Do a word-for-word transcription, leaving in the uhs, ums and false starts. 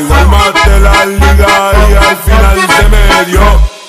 Formaste la liga y al final se me dio.